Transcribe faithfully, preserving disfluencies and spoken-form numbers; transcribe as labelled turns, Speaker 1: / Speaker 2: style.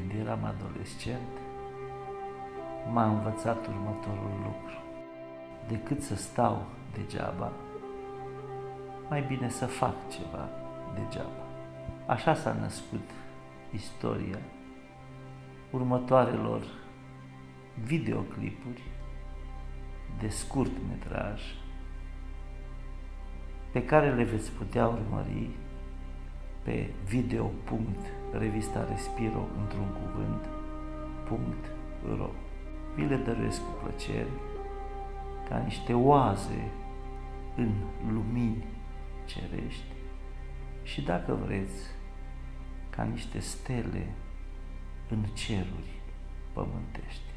Speaker 1: când eram adolescent, m-a învățat următorul lucru. Decât să stau degeaba, mai bine să fac ceva degeaba. Așa s-a născut istoria următoarelor videoclipuri de scurt metraj pe care le veți putea urmări pe video punct revista respiro într-un cuvânt punct ro. Vi le dăruiesc cu plăcere ca niște oaze în lumini cerești și, dacă vreți, ca niște stele în ceruri pământești.